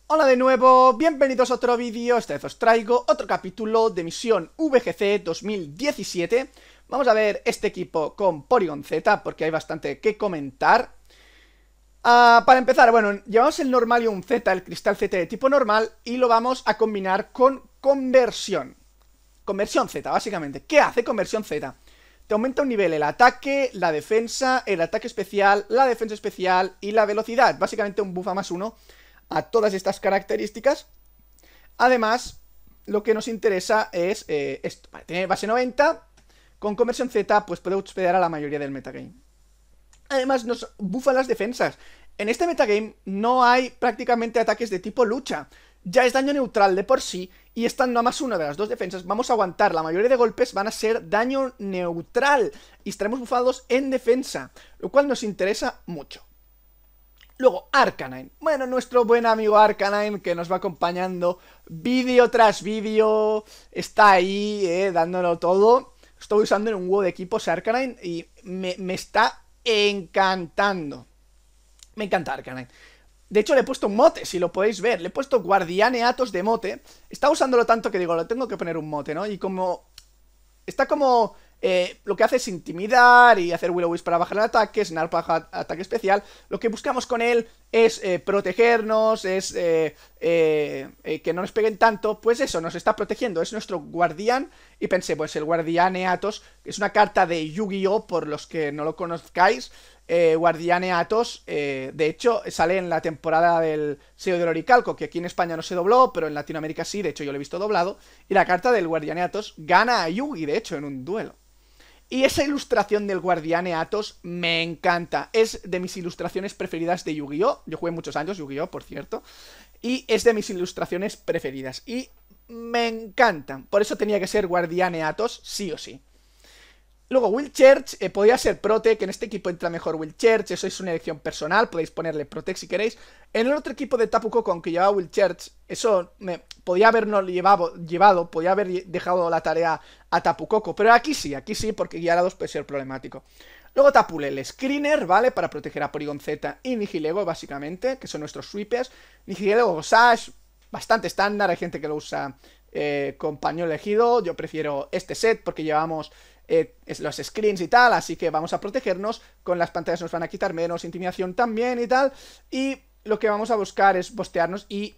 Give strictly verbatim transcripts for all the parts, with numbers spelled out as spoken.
Hola de nuevo, bienvenidos a otro vídeo. Esta vez os traigo otro capítulo de misión V G C dos mil diecisiete. Vamos a ver este equipo con Porygon Z, porque hay bastante que comentar. uh, Para empezar, bueno, llevamos el Normalium Z, el Cristal Z de tipo normal, y lo vamos a combinar con Conversión. Conversión Z, básicamente. ¿Qué hace Conversión Z? Te aumenta un nivel el ataque, la defensa, el ataque especial, la defensa especial y la velocidad. Básicamente un buff a más uno a todas estas características. Además, lo que nos interesa es eh, esto, vale, tiene base noventa. Con Conversión Z pues puede outspedear a la mayoría del metagame. Además nos bufa las defensas. En este metagame no hay prácticamente ataques de tipo lucha. Ya es daño neutral de por sí, y estando a más uno de las dos defensas vamos a aguantar. La mayoría de golpes van a ser daño neutral y estaremos bufados en defensa, lo cual nos interesa mucho. Luego, Arcanine. Bueno, nuestro buen amigo Arcanine, que nos va acompañando vídeo tras vídeo, está ahí, eh, dándolo todo. Estoy usando en un huevo de equipos Arcanine y me, me está encantando. Me encanta Arcanine. De hecho, le he puesto un mote, si lo podéis ver. Le he puesto Guardiane Atos de mote. Está usándolo tanto que digo, lo tengo que poner un mote, ¿no? Y como... Está como... Eh, lo que hace es intimidar y hacer Will-O-Wisp para bajar el ataque, Snarl para bajar ataque especial. Lo que buscamos con él es eh, protegernos, es eh, eh, eh, que no nos peguen tanto. Pues eso, nos está protegiendo, es nuestro guardián. Y pensé, pues el Guardiane Atos, que es una carta de Yu-Gi-Oh! Por los que no lo conozcáis. Eh, Guardiane Atos, eh, de hecho, sale en la temporada del sello del Oricalco, que aquí en España no se dobló, pero en Latinoamérica sí, de hecho yo lo he visto doblado. Y la carta del Guardiane Atos gana a Yugi, de hecho, en un duelo. Y esa ilustración del Guardiane Atos me encanta. Es de mis ilustraciones preferidas de Yu-Gi-Oh! Yo jugué muchos años Yu-Gi-Oh!, por cierto. Y es de mis ilustraciones preferidas. Y me encantan. Por eso tenía que ser Guardiane Atos, sí o sí. Luego Will Church, eh, podría ser Prote, que en este equipo entra mejor Will Church. Eso es una elección personal, podéis ponerle Protect si queréis. En el otro equipo de Tapu Koko, aunque llevaba Will Church, eso me podía habernos llevado, llevado, podía haber dejado la tarea a Tapu Koko. Pero aquí sí, aquí sí, porque guiar a dos puede ser problemático. Luego Tapulele Screener, ¿vale? Para proteger a Porygon Z y Nihilego, básicamente, que son nuestros sweepers. Nihilego Sash, bastante estándar, hay gente que lo usa eh, con pañuelo elegido. Yo prefiero este set porque llevamos... Eh, los screens y tal, así que vamos a protegernos. Con las pantallas nos van a quitar menos, intimidación también y tal. Y lo que vamos a buscar es bostearnos y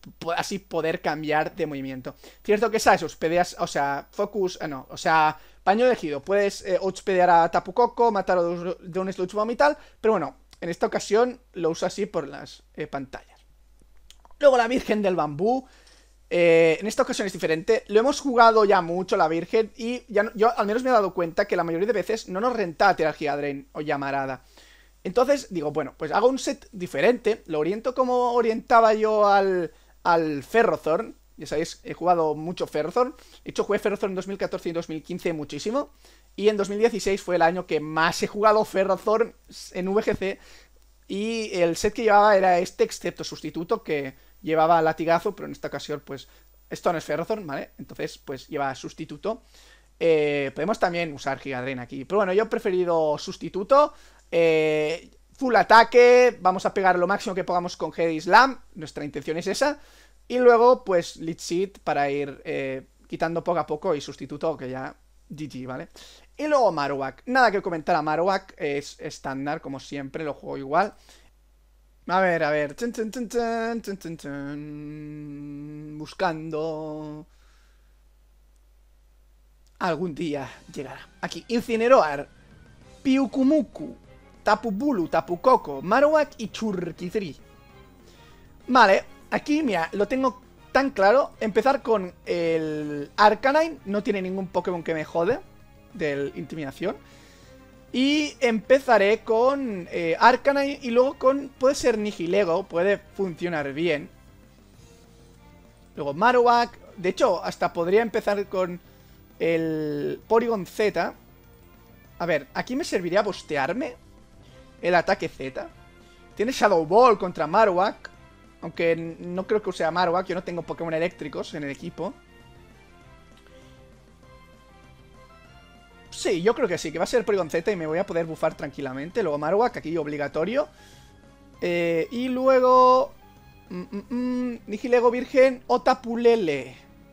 así poder cambiar de movimiento. Cierto que sabes, outspedeas, o sea, focus, eh, no, o sea, paño elegido. Puedes eh, outspedear a Tapu Koko, matarlo de un sludge bomb y tal, pero bueno, en esta ocasión lo uso así por las eh, pantallas. Luego la Virgen del Bambú. Eh, en esta ocasión es diferente. Lo hemos jugado ya mucho, la Virgen, y ya no, yo al menos me he dado cuenta que la mayoría de veces no nos renta tirar Giga Drain o Llamarada. Entonces digo, bueno, pues hago un set diferente. Lo oriento como orientaba yo al, al Ferrothorn. Ya sabéis, he jugado mucho Ferrothorn. De hecho, jugué Ferrothorn en dos mil catorce y dos mil quince muchísimo. Y en dos mil dieciséis fue el año que más he jugado Ferrothorn en V G C. Y el set que llevaba era este, excepto sustituto, que llevaba latigazo, pero en esta ocasión, pues, esto no es Ferrothorn, ¿vale? Entonces, pues, lleva sustituto. Eh, podemos también usar Giga Drain aquí, pero bueno, yo he preferido sustituto. Eh, full ataque, vamos a pegar lo máximo que podamos con Head Slam, nuestra intención es esa. Y luego, pues, Lead Seed para ir eh, quitando poco a poco y sustituto, que ya G G, ¿vale? Y luego Marowak, nada que comentar a Marowak, es estándar, como siempre, lo juego igual. A ver, a ver. Chun, chun, chun, chun, chun, chun, chun. Buscando. Algún día llegará. Aquí, Incineroar, Piukumuku, Tapu Bulu, Tapu Koko, Marowak y Churkitri. Vale, aquí, mira, lo tengo tan claro. Empezar con el Arcanine. No tiene ningún Pokémon que me jode del Intimidación. Y empezaré con eh, Arcanine y luego con... Puede ser Nihilego, puede funcionar bien. Luego Marowak. De hecho, hasta podría empezar con el Porygon Z. A ver, aquí me serviría bostearme el ataque Z. Tiene Shadow Ball contra Marowak. Aunque no creo que use a Marowak, yo no tengo Pokémon eléctricos en el equipo. Sí, yo creo que sí, que va a ser Porygon Z y me voy a poder bufar tranquilamente. Luego Marowak, aquí obligatorio. Eh, y luego... Mm, mm, mm, Nihilego virgen o Tapu Lele.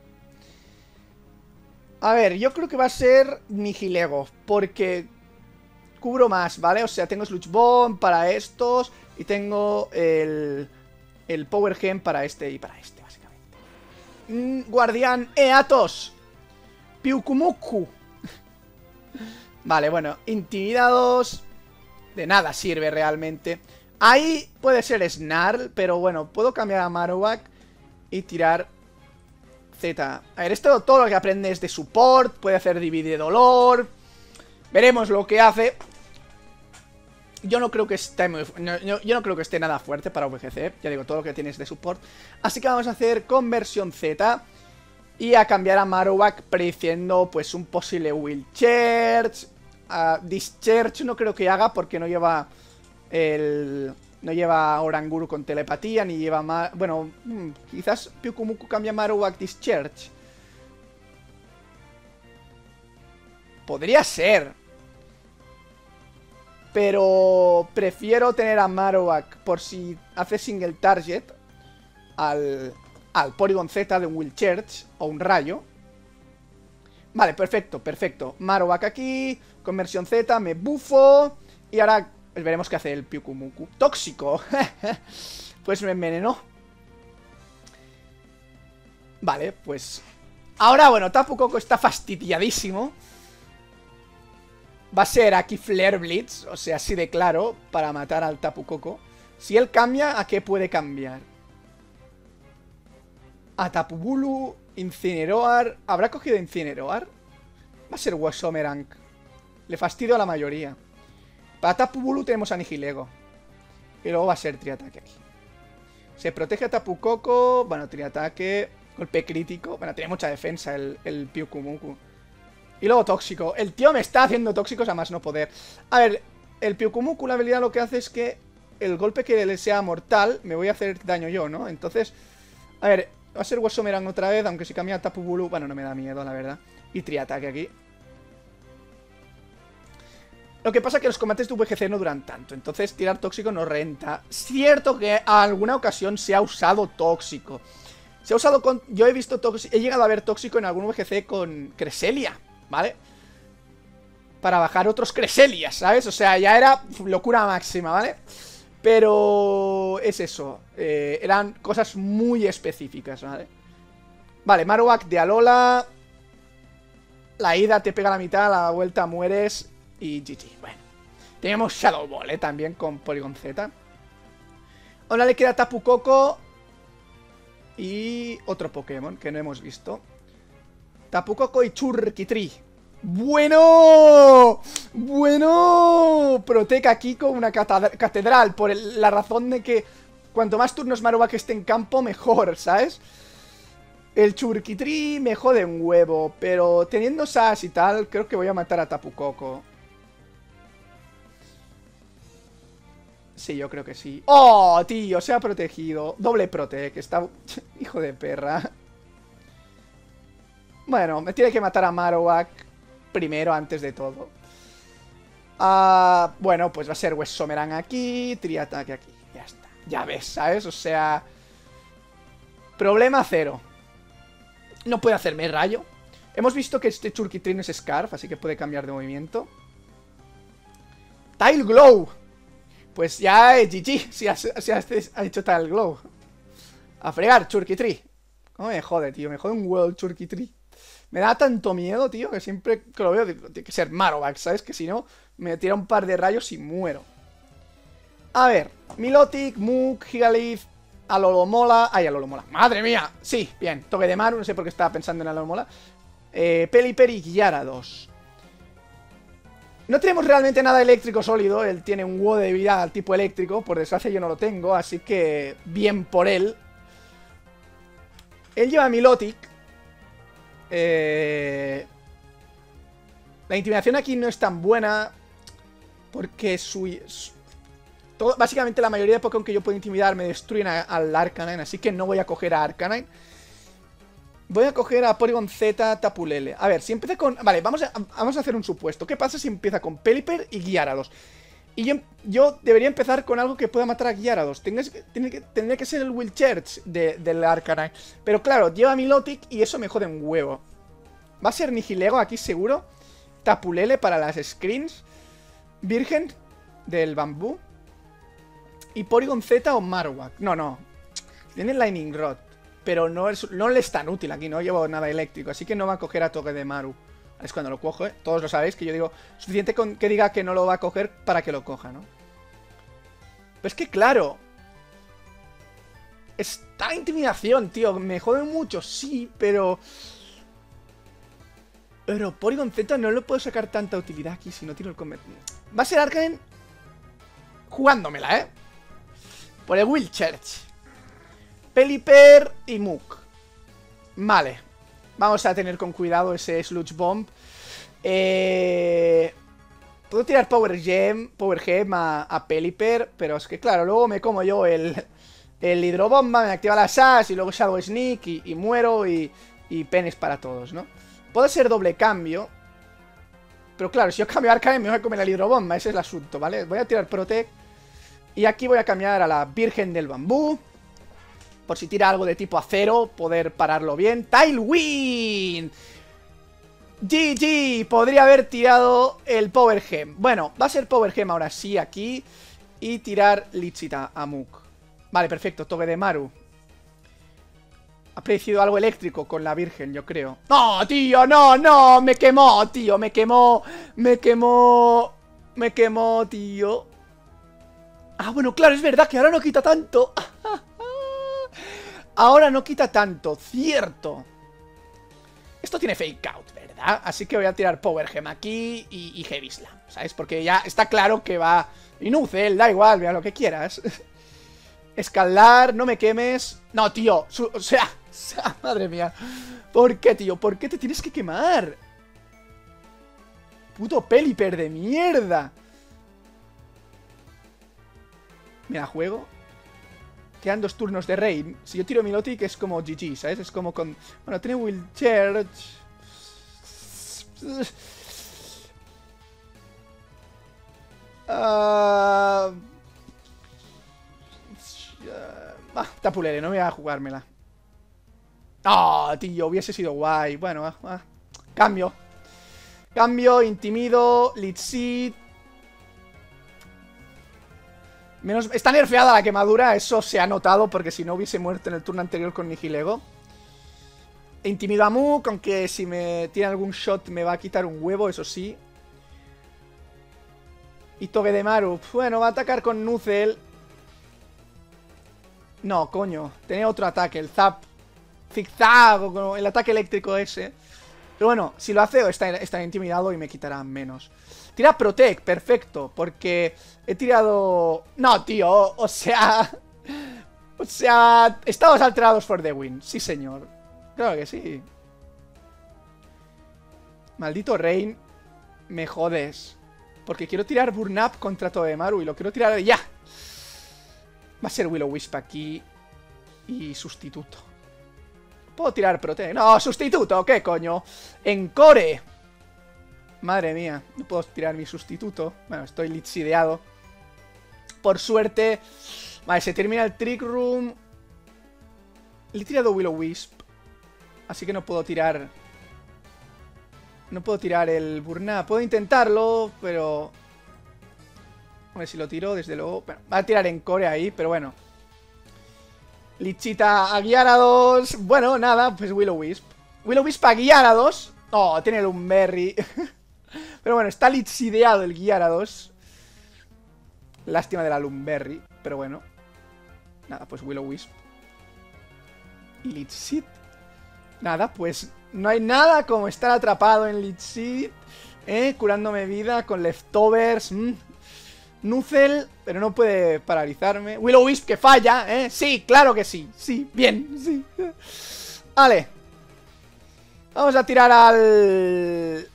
A ver, yo creo que va a ser Nihilego, porque cubro más, ¿vale? O sea, tengo Sludge Bomb para estos y tengo el, el Power Gem para este y para este, básicamente. Mm, Guardián Eatos. Pyukumuku. Vale, bueno, intimidados. De nada sirve realmente. Ahí puede ser Snarl, pero bueno, puedo cambiar a Marowak y tirar Z. A ver, esto todo lo que aprende es de support. Puede hacer divide dolor. Veremos lo que hace. Yo no creo que esté muy, no, yo, yo no creo que esté nada fuerte para V G C. Ya digo, todo lo que tiene es de support. Así que vamos a hacer conversión Z y a cambiar a Marowak, prediciendo pues un posible Will Church. Uh, Discharge no creo que haga porque no lleva el... No lleva Oranguru con telepatía, ni lleva más... Bueno, hmm, quizás Pyukumuku cambia a Marowak Discharge. Podría ser. Pero prefiero tener a Marowak por si hace single target al, al Porygon Z de un Will Church o un rayo. Vale, perfecto, perfecto. Marowak aquí, conversión Z, me bufo y ahora veremos qué hace el Pyukumuku. ¡Tóxico! Pues me envenenó. Vale, pues... Ahora, bueno, Tapu Koko está fastidiadísimo. Va a ser aquí Flare Blitz, o sea, así de claro, para matar al Tapu Koko. Si él cambia, ¿a qué puede cambiar? A Tapu Bulu, Incineroar... ¿Habrá cogido Incineroar? Va a ser Wasomerang. Le fastidio a la mayoría. Para Tapu Bulu tenemos a Nihilego. Y luego va a ser Triataque aquí. Se protege a Tapu Koko. Bueno, Triataque. Golpe crítico. Bueno, tiene mucha defensa el, el Pyukumuku. Y luego tóxico. El tío me está haciendo tóxicos a más no poder. A ver, el Pyukumuku, la habilidad lo que hace es que el golpe que le sea mortal, me voy a hacer daño yo, ¿no? Entonces, a ver, va a ser Wasomerang otra vez, aunque si cambia a Tapu Bulu, bueno, no me da miedo, la verdad. Y Triataque aquí. Lo que pasa es que los combates de V G C no duran tanto, entonces tirar tóxico no renta. Cierto que a alguna ocasión se ha usado tóxico. Se ha usado con... Yo he visto tóxico... He llegado a ver tóxico en algún V G C con Cresselia, ¿vale? Para bajar otros Cresselias, ¿sabes? O sea, ya era locura máxima, ¿vale? Pero... es eso. Eh, eran cosas muy específicas, ¿vale? Vale, Marowak de Alola. La ida te pega la mitad, la vuelta mueres... Y G G, bueno. Tenemos Shadow Ball, ¿eh? También con Porygon Z. Ahora le queda Tapu Koko. Y otro Pokémon que no hemos visto. Tapu Koko y Churkitri. ¡Bueno! ¡Bueno! Protec aquí con una catedral. Por el, la razón de que cuanto más turnos Marowak esté en campo, mejor, ¿sabes? El Churkitri me jode un huevo. Pero teniendo Sash y tal, creo que voy a matar a Tapu Koko. Sí, yo creo que sí. ¡Oh, tío! Se ha protegido. Doble protec. Está... Hijo de perra. Bueno, me tiene que matar a Marowak primero, antes de todo. Uh, bueno, pues va a ser Wasomerang aquí. Triataque aquí. Ya está. Ya ves, ¿sabes? O sea... Problema cero. No puede hacerme rayo. Hemos visto que este Churkitri no es Scarf, así que puede cambiar de movimiento. Tile Glow. Pues ya es G G, si ha, si ha, ha hecho tal glow. A fregar, Churkitri. ¿Cómo me jode, tío? Me jode un huevo el Churkitri. Me da tanto miedo, tío, que siempre que lo veo tiene que ser Marowak, ¿sabes? Que si no, me tira un par de rayos y muero. A ver, Milotic, Muk, Gigalith, Alomomola. Ay, Alomomola. ¡Madre mía! Sí, bien, toque de Maru, no sé por qué estaba pensando en Alomomola. Eh, Pelipper y Gyarados. No tenemos realmente nada eléctrico sólido. Él tiene un huevo de vida al tipo eléctrico. Por desgracia yo no lo tengo, así que bien por él. Él lleva Milotic. Eh... La intimidación aquí no es tan buena. Porque su... su... Todo... Básicamente la mayoría de Pokémon que yo puedo intimidar me destruyen a, al Arcanine. Así que no voy a coger a Arcanine. Voy a coger a Porygon Z, Tapu Lele. A ver, si empieza con... Vale, vamos a, vamos a hacer un supuesto. ¿Qué pasa si empieza con Pelipper y Gyarados? Y yo, yo debería empezar con algo que pueda matar a Gyarados. Tendría que, tendría que, tendría que ser el Will Church de, del Arcanine. Pero claro, lleva Milotic y eso me jode un huevo. Va a ser Nihilego aquí seguro. Tapu Lele para las screens. Virgen del bambú. Y Porygon Z o Marowak. No, no. Tiene Lightning Rod. Pero no, es, no le es tan útil aquí. No llevo nada eléctrico. Así que no va a coger a Togedemaru. Es cuando lo cojo, ¿eh? Todos lo sabéis, que yo digo, suficiente con que diga que no lo va a coger para que lo coja, ¿no? Pero es que, claro, está intimidación, tío. Me jode mucho, sí, pero... Pero Porygon Z no lo puedo sacar tanta utilidad aquí si no tiro el combate. Va a ser Arcanine jugándomela, ¿eh? Por el Will Church. Pelipper y Muk. Vale. Vamos a tener con cuidado ese Sludge Bomb. Eh... Puedo tirar Power Gem, Power Gem a, a Pelipper, pero es que claro, luego me como yo el, el Hidrobomba, me activa la Sash y luego Shadow Sneak y, y muero y, y penes para todos, ¿no? Puede ser doble cambio, pero claro, si yo cambio a Arcanine me voy a comer el Hidrobomba, ese es el asunto, ¿vale? Voy a tirar Protect y aquí voy a cambiar a la Virgen del Bambú. Por si tira algo de tipo acero, poder pararlo bien. ¡Tailwind! G G, podría haber tirado el Power Gem. Bueno, va a ser Power Gem ahora sí aquí. Y tirar Lichita a Muk. Vale, perfecto, Togedemaru. Ha predecido algo eléctrico con la Virgen, yo creo. ¡No, tío! ¡No, no! Me quemó, tío, me quemó. Me quemó. Me quemó, tío. Ah, bueno, claro, es verdad que ahora no quita tanto. Ahora no quita tanto, cierto. Esto tiene Fake Out, ¿verdad? Así que voy a tirar Power Gem aquí y, y Heavy Slam, ¿sabes? Porque ya está claro que va... Inucel, da igual, mira lo que quieras. Escalar, no me quemes. No, tío, su, o, sea, o sea, madre mía. ¿Por qué, tío? ¿Por qué te tienes que quemar? Puto Pelipper de mierda. Mira, juego. Quedan dos turnos de Rain. Si yo tiro Milotic es como G G, ¿sabes? Es como con... Bueno, tiene Will Church. Uh... Ah, Tapu Lele, no voy a jugármela. Ah, oh, tío, hubiese sido guay. Bueno, ah, ah. Cambio. Cambio, intimido, Lead Seed. Menos... Está nerfeada la quemadura, eso se ha notado, porque si no hubiese muerto en el turno anterior con Nihilego. Intimido a Muk, aunque si me tiene algún shot me va a quitar un huevo, eso sí. Y Togedemaru, bueno, va a atacar con Nucel. No, coño, tenía otro ataque, el Zap. Zigzag, o el ataque eléctrico ese. Pero bueno, si lo hace, está, está intimidado y me quitará menos. Tira Protect, perfecto, porque he tirado... No, tío, o sea... O sea, estamos alterados for the win, sí señor. Claro que sí. Maldito Rain, me jodes. Porque quiero tirar Burn Up contra Togedemaru y lo quiero tirar ya. Va a ser Will-O-Wisp aquí y sustituto. ¿Puedo tirar Protect? No, sustituto, ¿qué coño? Encore. Madre mía, no puedo tirar mi sustituto. Bueno, estoy lixideado. Por suerte. Vale, se termina el Trick Room. Le he tirado Will-O-Wisp. Así que no puedo tirar... No puedo tirar el Burna. Puedo intentarlo, pero... A ver si lo tiro, desde luego... Bueno, va a tirar Encore ahí, pero bueno. Lichita a Gyarados. Bueno, nada, pues Will-O-Wisp. Will-O-Wisp a Gyarados. Oh, tiene el Lumberry. Pero bueno, está lixideado el Gyarados. Lástima de la Lumberry, pero bueno. Nada, pues Will-O-Wisp. Y Litseed. Nada, pues no hay nada como estar atrapado en Litseed, ¿eh? Curándome vida con leftovers. Mm. Nucel, pero no puede paralizarme. Will-O-Wisp que falla, ¿eh? Sí, claro que sí. Sí, bien, sí. Vale. Vamos a tirar al...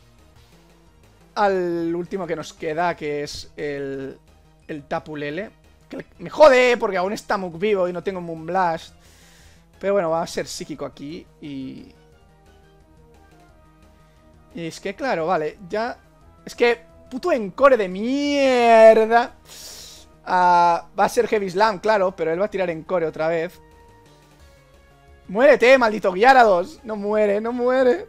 Al último que nos queda, que es el... El Tapu Lele. Que me jode, porque aún está Muk vivo y no tengo Moonblast. Pero bueno, va a ser psíquico aquí. Y... Y es que claro, vale, ya... Es que Puto encore de mierda. Uh, va a ser Heavy Slam, claro, pero él va a tirar encore otra vez. ¡Muérete, maldito Gyarados! No muere, no muere.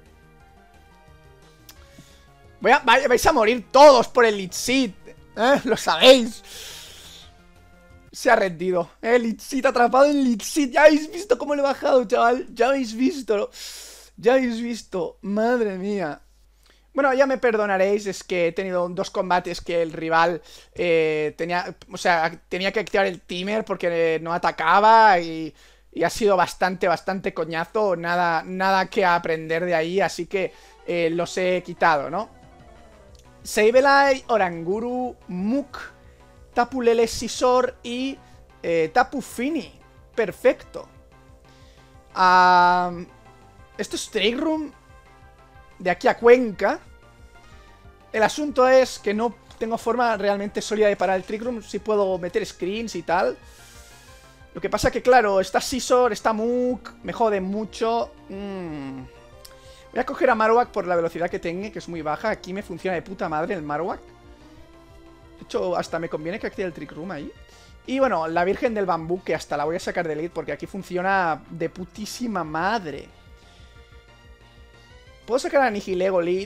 Voy a, vais a morir todos por el Leech Seed, ¿eh? Lo sabéis. Se ha rendido, ¿eh? Leech Seed atrapado en Leech Seed. Ya habéis visto cómo lo he bajado, chaval. Ya habéis visto. Ya habéis visto. Madre mía. Bueno, ya me perdonaréis, es que he tenido dos combates que el rival eh, tenía, o sea, tenía que activar el timer porque no atacaba y, y ha sido bastante, bastante coñazo, nada, nada que aprender de ahí, así que eh, los he quitado, ¿no? Sableye, Oranguru, Muk, Tapu Lele, Scizor y eh, Tapu Fini. Perfecto. Uh, esto es Trick Room de aquí a Cuenca. El asunto es que no tengo forma realmente sólida de parar el Trick Room. Si puedo meter screens y tal. Lo que pasa que, claro, está Scizor, está Muk, me jode mucho. Mm. Voy a coger a Marowak por la velocidad que tenga, que es muy baja. Aquí me funciona de puta madre el Marowak. De hecho, hasta me conviene que active el Trick Room ahí. Y bueno, la Virgen del Bambú, que hasta la voy a sacar de lead porque aquí funciona de putísima madre. Puedo sacar a Nihilego lead.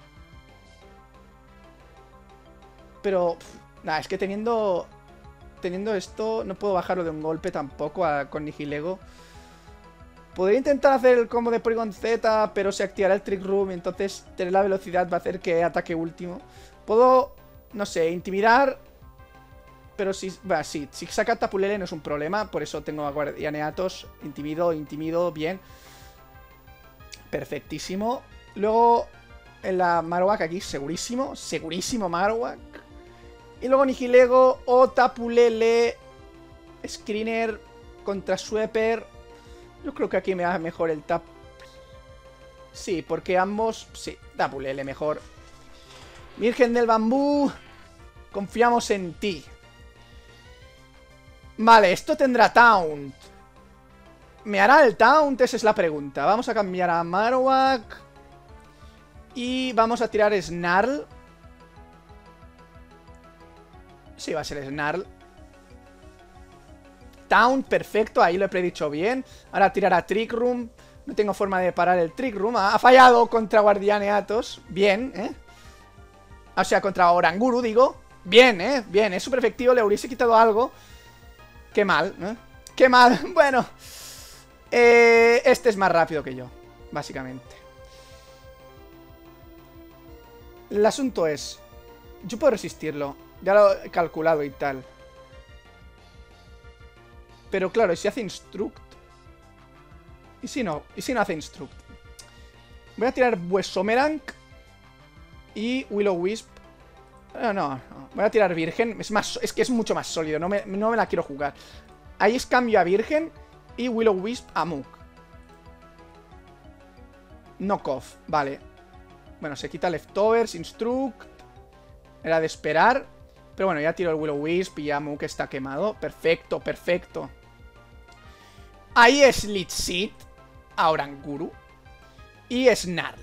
Pero, pff, nada, es que teniendo Teniendo esto, no puedo bajarlo de un golpe tampoco a, con Nihilego. Podría intentar hacer el combo de Porygon Z, pero se activará el Trick Room, entonces tener la velocidad va a hacer que ataque último. Puedo, no sé, intimidar. Pero si, bueno, sí, si saca Tapu Lele no es un problema, por eso tengo a Guardianeatos. Intimido, intimido, bien. Perfectísimo. Luego en la Marowak aquí, segurísimo, segurísimo Marowak. Y luego Nihilego o Tapu Lele, Screener contra Sweeper. Yo creo que aquí me va mejor el Tap. Sí, porque ambos, sí, Tapu Lele mejor. Virgen del Bambú, confiamos en ti. Vale, esto tendrá Taunt. ¿Me hará el Taunt? Esa es la pregunta. Vamos a cambiar a Marowak. Y vamos a tirar Snarl. Sí, va a ser Snarl. Taunt, perfecto, ahí lo he predicho bien. Ahora tirar a Trick Room. No tengo forma de parar el Trick Room. Ha fallado contra Guardianeatos. Bien, ¿eh? O sea, contra Oranguru, digo. Bien, ¿eh? Bien, es súper efectivo. Le hubiese quitado algo. Qué mal, ¿eh? Qué mal. Bueno. Eh, este es más rápido que yo, básicamente. El asunto es... Yo puedo resistirlo. Ya lo he calculado y tal. Pero claro, ¿y si hace Instruct? ¿Y si no? ¿Y si no hace Instruct? Voy a tirar Buesomerank y Will-O-Wisp. No, no, no. Voy a tirar Virgen. Es, más, es que es mucho más sólido. No me, no me la quiero jugar. Ahí es cambio a Virgen y Will-O-Wisp a Muk. Knockoff, vale. Bueno, se quita Leftovers, Instruct. Era de esperar. Pero bueno, ya tiro el Will-O-Wisp y ya Muk está quemado. Perfecto, perfecto. Ahí es Leech Seed a Oranguru. Y Snarl.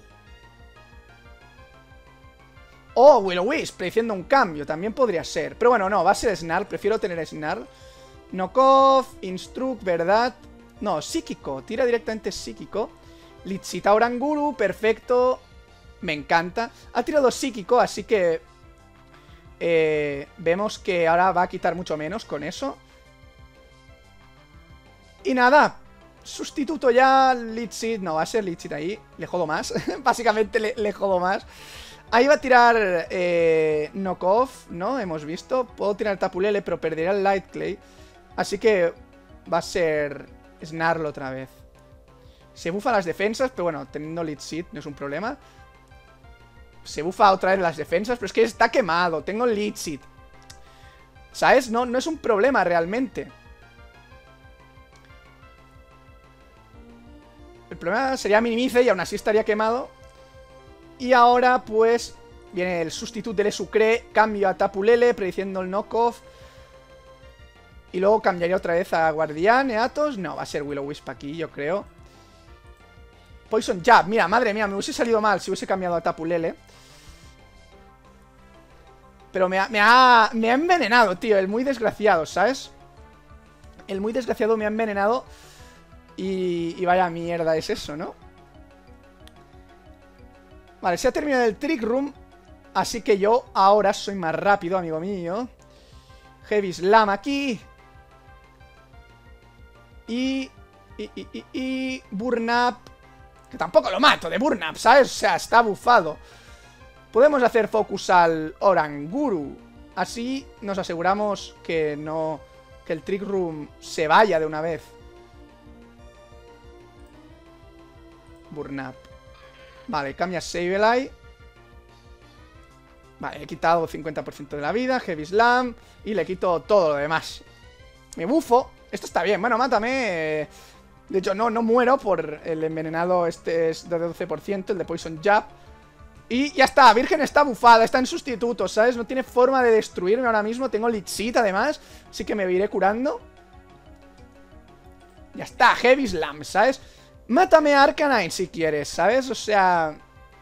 O Will-O-Wisp, prediciendo un cambio. También podría ser. Pero bueno, no, va a ser Snarl. Prefiero tener Snarl. Knockoff, Instruct, ¿verdad? No, Psíquico. Tira directamente Psíquico. Leech Seed a Oranguru, perfecto. Me encanta. Ha tirado Psíquico, así que... Eh, vemos que ahora va a quitar mucho menos con eso. Y nada, sustituto ya Leech Seed. No, va a ser Leech Seed ahí. Le jodo más. Básicamente le, le jodo más. Ahí va a tirar eh, Knockoff, ¿no? Hemos visto. Puedo tirar Tapu Lele, pero perdería el Light Clay. Así que va a ser Snarl otra vez. Se bufa las defensas, pero bueno, teniendo Leech Seed no es un problema. Se bufa otra vez las defensas, pero es que está quemado. Tengo Leech Seed. ¿Sabes? No, no es un problema realmente. El problema sería Minimize y aún así estaría quemado. Y ahora pues viene el sustituto del Sucre. Cambio a Tapu Lele, prediciendo el knockoff. Y luego cambiaría otra vez a Guardianeatos. No, va a ser Will-O-Wisp aquí, yo creo. Poison Jab, mira, madre mía, me hubiese salido mal si hubiese cambiado a Tapu Lele. Pero me ha, me ha, me ha envenenado, tío. El muy desgraciado, ¿sabes? El muy desgraciado me ha envenenado. Y, y vaya mierda es eso, ¿no? Vale, se ha terminado el Trick Room. Así que yo ahora soy más rápido, amigo mío. Heavy Slam aquí. Y... Y, y, y, y... Burn Up. Que tampoco lo mato de Burn Up, ¿sabes? O sea, está bufado. Podemos hacer focus al Oranguru. Así nos aseguramos que no... Que el Trick Room se vaya de una vez. Burn Up. Vale, cambia Sableye. Vale, he quitado cincuenta por ciento de la vida. Heavy Slam. Y le quito todo lo demás. Me bufo. Esto está bien. Bueno, mátame. De hecho, no, no muero por el envenenado. Este es de doce por ciento, el de Poison Jab. Y ya está. Virgen está bufada. Está en sustituto, ¿sabes? No tiene forma de destruirme ahora mismo. Tengo Leech Seed, además. Así que me iré curando. Ya está. Heavy Slam, ¿sabes? Mátame a Arcanine si quieres, ¿sabes? O sea...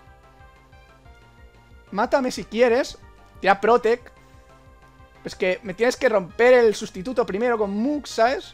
Mátame si quieres. Tira Protect. Pues que me tienes que romper el sustituto primero con Muk, ¿sabes?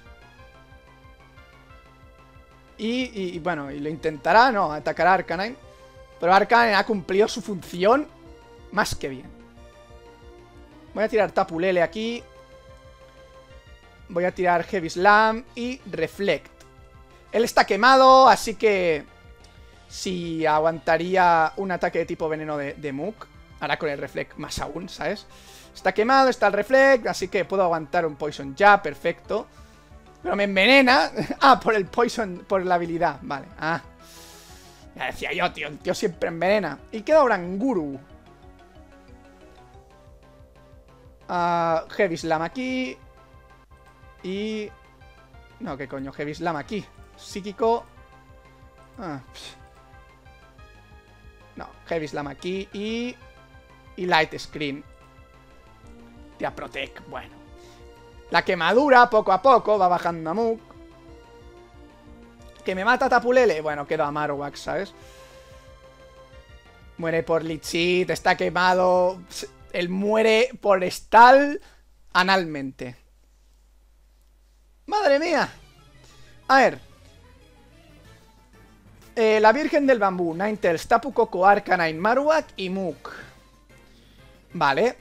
Y, y, y bueno, y lo intentará, no, atacará a Arcanine. Pero Arcanine ha cumplido su función más que bien. Voy a tirar Tapu Lele aquí. Voy a tirar Heavy Slam y Reflect. Él está quemado, así que si aguantaría un ataque de tipo veneno de, de Muk. Ahora con el Reflect más aún, ¿sabes? Está quemado, está el Reflect, así que puedo aguantar un Poison ya, perfecto. Pero me envenena. Ah, por el Poison, por la habilidad, vale. Ah, ya decía yo, tío, el tío siempre envenena. Y queda Oranguru. uh, Heavy Slam aquí. Y... No, ¿qué coño? Heavy Slam aquí. Psíquico. Ah, no, Heavy Slam aquí y... Y Light Screen. Tía Protect, bueno. La quemadura, poco a poco, va bajando a Muk. Que me mata Tapu Lele. Bueno, queda a Marowak, ¿sabes? Muere por Leech Seed, está quemado. Él muere por Stall analmente. ¡Madre mía! A ver. Eh, la Virgen del Bambú, Ninetales, Tapu Koko, Arcanine, Marowak y Muk. Vale.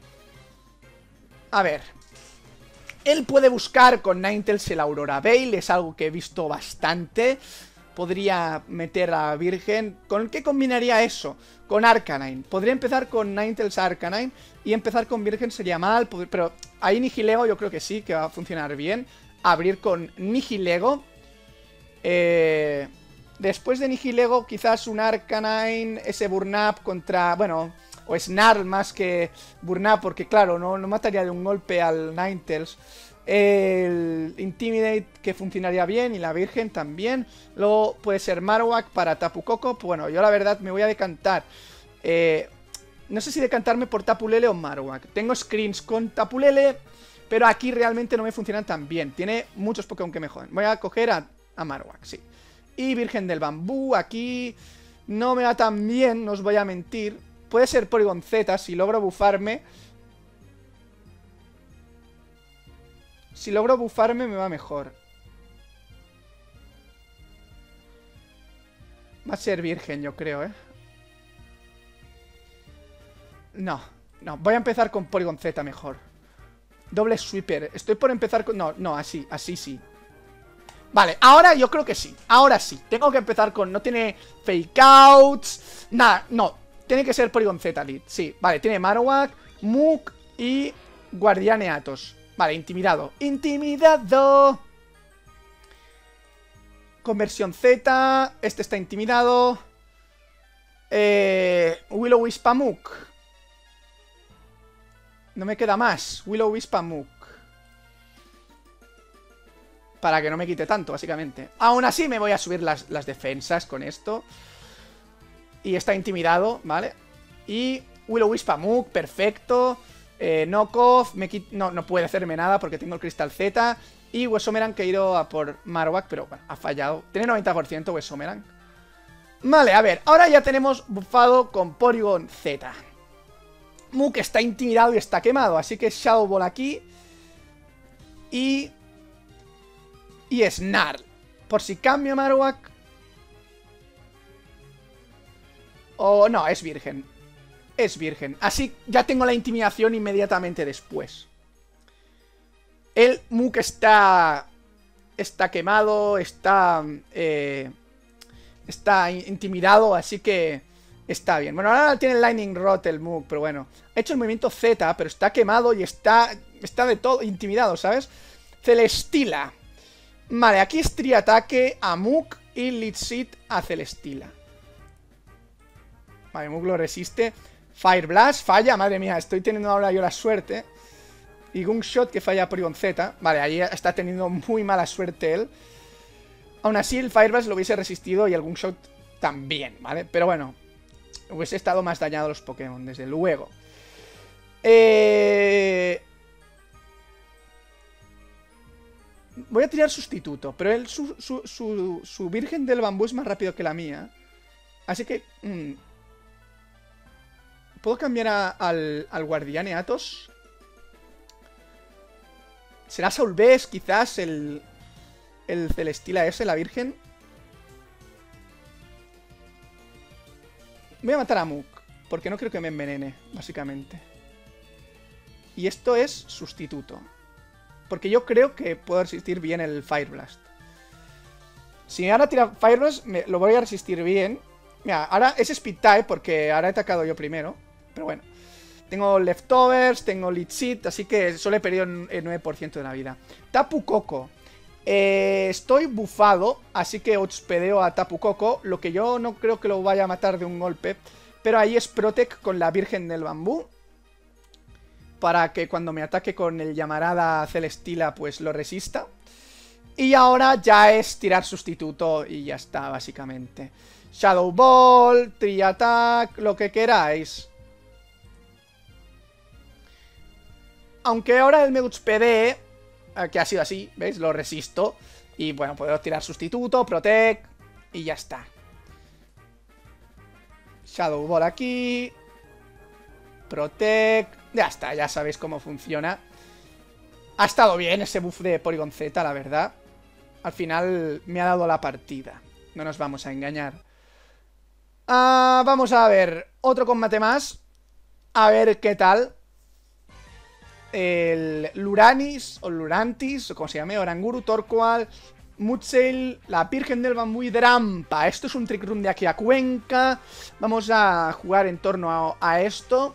A ver. Él puede buscar con Ninetales el Aurora Veil, es algo que he visto bastante. Podría meter a Virgen. ¿Con qué combinaría eso? Con Arcanine. Podría empezar con Ninetales Arcanine y empezar con Virgen sería mal, pero ahí Nihilego yo creo que sí, que va a funcionar bien. Abrir con Nihilego. Eh... Después de Nihilego, quizás un Arcanine, ese Burn Up contra... Bueno, o Snarl más que Burn Up, porque claro, no, no mataría de un golpe al Ninetales. El Intimidate, que funcionaría bien, y la Virgen también. Luego puede ser Marowak para Tapu Koko. Bueno, yo la verdad me voy a decantar. Eh, no sé si decantarme por Tapu Lele o Marowak. Tengo screens con Tapu Lele, pero aquí realmente no me funcionan tan bien. Tiene muchos Pokémon que me joden. Voy a coger a, a Marowak, sí. Y Virgen del Bambú, aquí no me va tan bien, no os voy a mentir. Puede ser Porygon Z, si logro bufarme. Si logro bufarme me va mejor. Va a ser Virgen, yo creo, ¿eh? No, no, voy a empezar con Porygon Z mejor. Doble Sweeper, estoy por empezar con... No, no, así, así sí. Vale, ahora yo creo que sí. Ahora sí, tengo que empezar con... No tiene Fake Outs. Nada, no, tiene que ser Porygon Z Lead. Sí, vale, tiene Marowak, Muk y Guardianeatos. Vale, intimidado. Intimidado. Conversión Z. Este está intimidado. Eh, Will-O-Wisp a Muk. No me queda más. Will-O-Wisp a Muk. Para que no me quite tanto, básicamente. Aún así me voy a subir las, las defensas con esto. Y está intimidado, ¿vale? Y Will-O-Wisp a Muk, perfecto. Eh, Knockoff, me no, no puede hacerme nada porque tengo el Crystal Z. Y Wesomeran que he ido a por Marowak, pero bueno, ha fallado. Tiene noventa por ciento Wesomeran. Vale, a ver, ahora ya tenemos bufado con Porygon Z. Mook está intimidado y está quemado, así que Shadow Ball aquí. Y... Y Snarl. Por si cambio Marowak. O oh, no, es virgen. Es virgen. Así ya tengo la intimidación inmediatamente después. El Mook está... Está quemado, está... Eh, está intimidado, así que... Está bien. Bueno, ahora tiene el Lightning Rod el Mook, pero bueno. Ha hecho el movimiento Z, pero está quemado y está... Está de todo intimidado, ¿sabes? Celestila. Vale, aquí es triataque a Mook y Leech Seed a Celestila. Vale, Mook lo resiste. Fire Blast, falla, madre mía, estoy teniendo ahora yo la suerte. Y Gunshot que falla Porygon Z. Vale, ahí está teniendo muy mala suerte él. Aún así el Fire Blast lo hubiese resistido y el Gunshot también, ¿vale? Pero bueno, hubiese estado más dañado los Pokémon, desde luego. Eh... Voy a tirar sustituto, pero él, su, su, su, su Virgen del Bambú es más rápido que la mía. Así que... Mmm, ¿puedo cambiar a, al, al Guardiane Atos? ¿Será Saulbés quizás el, el Celestila ese, la Virgen? Voy a matar a Mook, porque no creo que me envenene, básicamente. Y esto es sustituto. Porque yo creo que puedo resistir bien el Fire Blast. Si ahora tira Fire Blast, me, lo voy a resistir bien. Mira, ahora es Speed Type porque ahora he atacado yo primero. Pero bueno. Tengo Leftovers, tengo Leech Seed, así que solo he perdido el nueve por ciento de la vida. Tapu Koko. Eh, estoy bufado, así que outspedeo a Tapu Koko. Lo que yo no creo que lo vaya a matar de un golpe. Pero ahí es Protect con la Virgen del Bambú. Para que cuando me ataque con el Llamarada Celestila, pues lo resista. Y ahora ya es tirar sustituto y ya está, básicamente. Shadow Ball, Tree Attack, lo que queráis. Aunque ahora el me outspedee, que ha sido así, ¿veis? Lo resisto. Y bueno, puedo tirar sustituto, Protect y ya está. Shadow Ball aquí. Protect. Ya está, ya sabéis cómo funciona. Ha estado bien ese buff de Porygon Z, la verdad. Al final me ha dado la partida. No nos vamos a engañar. Ah, vamos a ver otro combate más. A ver qué tal. El Luranis o Lurantis, o como se llame, Oranguru, Torkoal, Mudsail, la Virgen del Bambú y Drampa. Esto es un Trick Room de aquí a Cuenca. Vamos a jugar en torno a, a esto.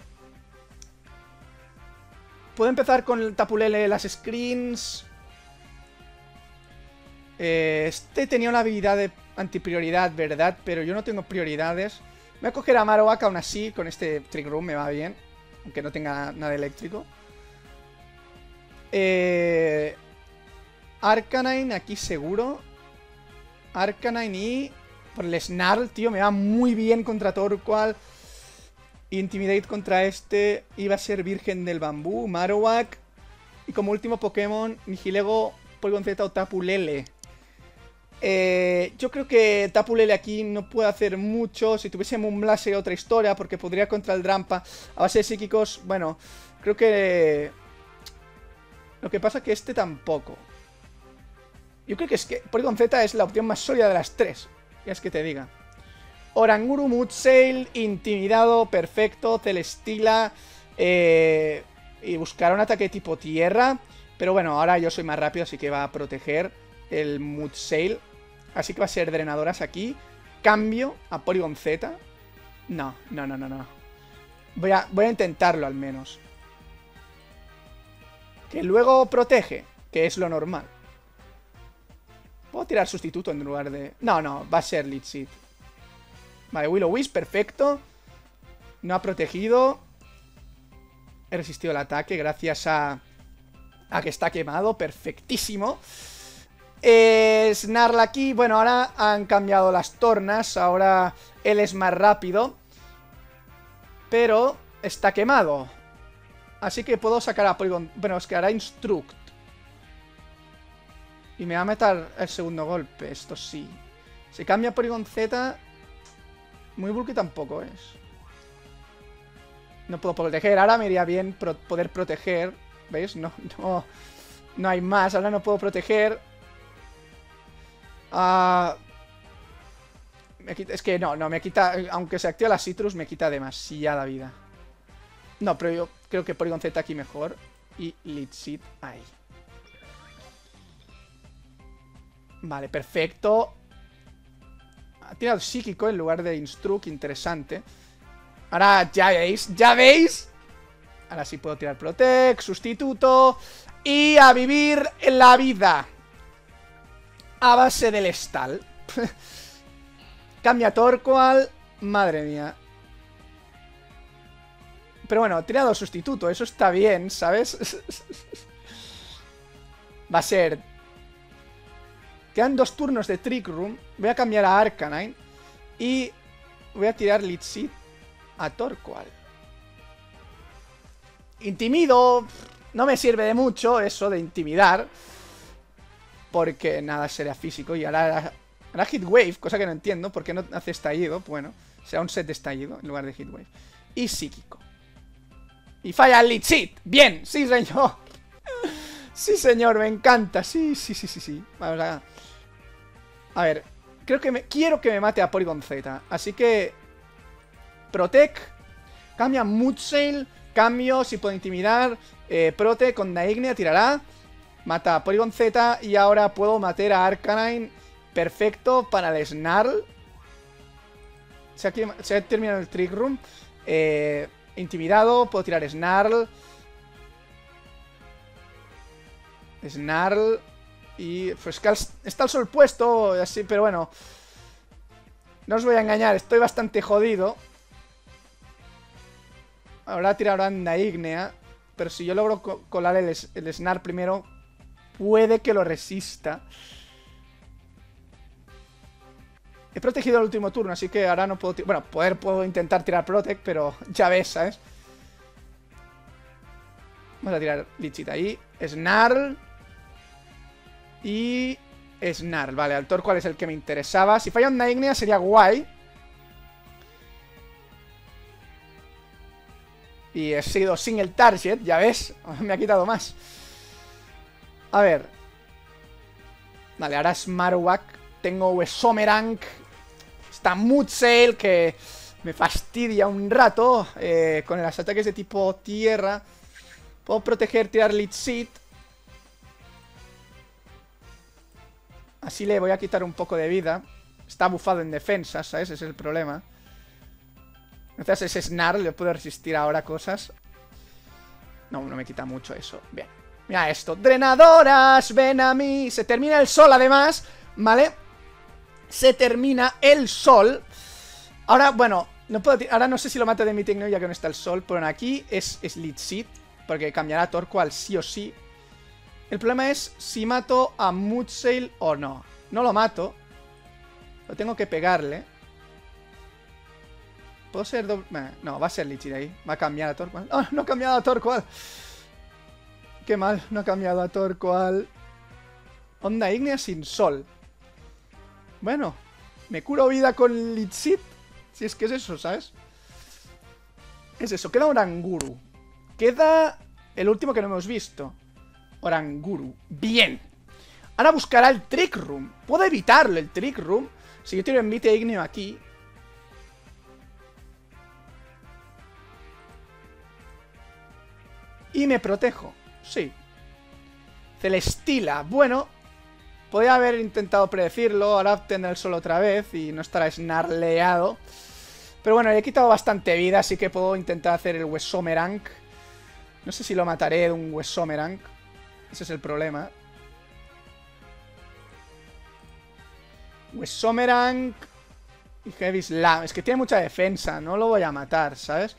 Puedo empezar con el Tapulele, las screens. Eh, este tenía una habilidad de antiprioridad, ¿verdad? Pero yo no tengo prioridades. Voy a coger a Marowak aún así, con este Trick Room me va bien. Aunque no tenga nada eléctrico. Eh, Arcanine aquí seguro. Arcanine y... Por el Snarl, tío, me va muy bien contra Torkoal. Intimidate contra este. Iba a ser Virgen del Bambú, Marowak. Y como último Pokémon, Nihilego, Porygon Z o Tapu Lele. Eh, yo creo que Tapu Lele aquí no puede hacer mucho. Si tuviese Moonblast sería otra historia, porque podría contra el Drampa a base de psíquicos. Bueno, creo que... Lo que pasa es que este tampoco. Yo creo que es que Porygon Z es la opción más sólida de las tres. Ya es que te diga. Oranguru, Mudsail, intimidado, perfecto, Celestila, eh, y buscará un ataque tipo tierra. Pero bueno, ahora yo soy más rápido, así que va a proteger el Mudsail. Así que va a ser drenadoras aquí. Cambio a Porygon Z. No, no, no, no, no. Voy a, voy a intentarlo al menos. Que luego protege, que es lo normal. Puedo tirar sustituto en lugar de... No, no, va a ser Leech Seed. Vale, Will-O-Wisp, perfecto. No ha protegido. He resistido el ataque gracias a... A que está quemado, perfectísimo. Eh, Snarl aquí, bueno, ahora han cambiado las tornas. Ahora él es más rápido. Pero está quemado. Así que puedo sacar a Porygon... Bueno, es que hará Instruct. Y me va a meter el segundo golpe, esto sí. Se cambia a Porygon Z... Muy bulky tampoco es. No puedo proteger. Ahora me iría bien pro poder proteger. ¿Veis? No, no, no hay más. Ahora no puedo proteger. Ah... Me quita, es que no, no, me quita... Aunque se activa la Citrus, me quita demasiada vida. No, pero yo creo que Porygon Z aquí mejor. Y Litseed ahí. Vale, perfecto. Ha tirado Psíquico en lugar de Instruct, interesante. Ahora ya veis, ya veis. Ahora sí puedo tirar Protect, sustituto. Y a vivir en la vida. A base del Stal. Cambia Torkoal. Madre mía. Pero bueno, he tirado sustituto. Eso está bien, ¿sabes? Va a ser... Quedan dos turnos de Trick Room. Voy a cambiar a Arcanine. Y voy a tirar Litseed a Torkoal. Intimido. No me sirve de mucho eso de intimidar. Porque nada, sería físico. Y ahora... Hará Heat Wave, cosa que no entiendo. ¿Por qué no hace estallido? Bueno, será un set de estallido en lugar de Heat Wave. Y psíquico. Y falla el Litseed. Bien, sí señor. Sí señor, me encanta. Sí, sí, sí, sí, sí. Vamos a... A ver, creo que me... Quiero que me mate a Porygon Z. Así que... Protect. Cambia Moodsail. Cambio, si puedo intimidar. Eh, Prote con Naignea tirará. Mata a Porygon Z. Y ahora puedo matar a Arcanine. Perfecto para el Snarl. Se ha, se ha terminado el Trick Room. Eh, intimidado. Puedo tirar Snarl. Snarl. Y pues que está el sol puesto. Así, pero bueno. No os voy a engañar. Estoy bastante jodido. Ahora tirará Naignea. Pero si yo logro co colar el, el Snarl primero, puede que lo resista. He protegido el último turno, así que ahora no puedo... Bueno, poder puedo intentar tirar Protect, pero ya ves, ¿sabes? Vamos a tirar Litseed ahí. Snarl. Y... Snarl, vale, al Torkoal es el que me interesaba. Si falla un Naignea sería guay. Y he sido sin el target, ya ves. Me ha quitado más. A ver. Vale, ahora es Marowak. Tengo Wesomerang. Está Moodsail, que me fastidia un rato. Eh, con los ataques de tipo tierra. Puedo proteger, tirar Litseed. Así le voy a quitar un poco de vida. Está bufado en defensa, ¿sabes? Ese es el problema. Gracias a ese Snarl le puedo resistir ahora cosas. No, no me quita mucho eso. Bien. Mira esto. Drenadoras, ven a mí. Se termina el sol además. ¿Vale? Se termina el sol. Ahora, bueno, no puedo ahora no sé si lo mato de mi Tecno ya que no está el sol. Pero aquí es, es Litseed, porque cambiará Torkoal sí o sí. El problema es si mato a Moodsail o no. No lo mato. Lo tengo que pegarle. ¿Puedo ser doble? No, va a ser Litseed ahí. Va a cambiar a Torkoal. ¡Oh, no ha cambiado a Torkoal! Qué mal, no ha cambiado a Torkoal. Onda ígnea sin sol. Bueno, me curo vida con Litseed. Si es que es eso, ¿sabes? Es eso, queda Oranguru. Queda el último que no hemos visto. Oranguru. Bien. Ahora buscará el Trick Room. Puedo evitarlo, el Trick Room. Si yo tiro envite ígneo aquí. Y me protejo. Sí. Celestila. Bueno. Podría haber intentado predecirlo. Ahora tendrá el sol otra vez. Y no estará snarleado. Pero bueno, le he quitado bastante vida. Así que puedo intentar hacer el Wesomerang. No sé si lo mataré de un Wesomerang. Ese es el problema. Wesomerang. Y Heavy Slam. Es que tiene mucha defensa. No lo voy a matar, ¿sabes?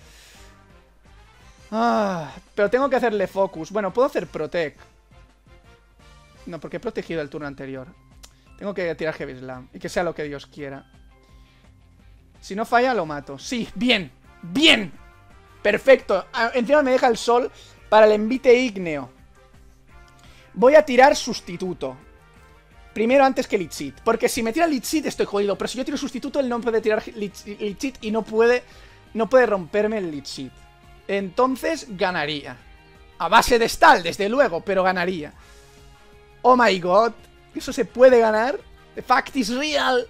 Ah, pero tengo que hacerle focus. Bueno, puedo hacer Protect. No, porque he protegido el turno anterior. Tengo que tirar Heavy Slam. Y que sea lo que Dios quiera. Si no falla, lo mato. Sí, bien. Bien. Perfecto. Encima me deja el sol para el envite ígneo. Voy a tirar sustituto. Primero antes que Litseed. Porque si me tira Litseed estoy jodido. Pero si yo tiro sustituto, él no puede tirar Litseed y no puede, no puede romperme el Litseed. entonces ganaría. A base de stall, desde luego, pero ganaría. Oh my god, ¿eso se puede ganar? The fact is real.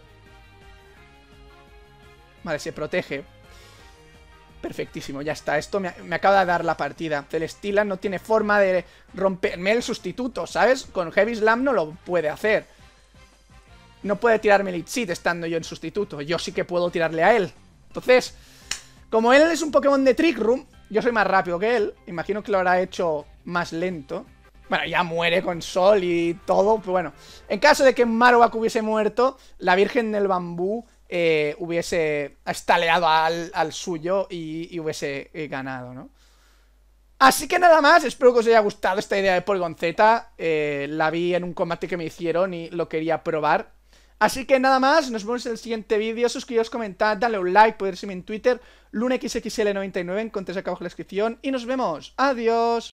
Vale, se protege. Perfectísimo, ya está. Esto me, me acaba de dar la partida. Celesteela no tiene forma de romperme el sustituto, ¿sabes? Con Heavy Slam no lo puede hacer. No puede tirarme el Seed estando yo en sustituto. Yo sí que puedo tirarle a él. Entonces, como él es un Pokémon de Trick Room, yo soy más rápido que él. Imagino que lo habrá hecho más lento. Bueno, ya muere con Sol y todo. Pero bueno, en caso de que Marowak hubiese muerto, la Virgen del Bambú eh, hubiese estaleado al, al suyo y, y hubiese eh, ganado, ¿no? Así que nada más, espero que os haya gustado esta idea de Porygon Z. eh, La vi en un combate que me hicieron y lo quería probar. Así que nada más, nos vemos en el siguiente vídeo. Suscribiros, comentad, dale un like, podéis seguirme en Twitter, LunaXXL noventa y nueve, encontréis acá abajo en la descripción. Y nos vemos, adiós.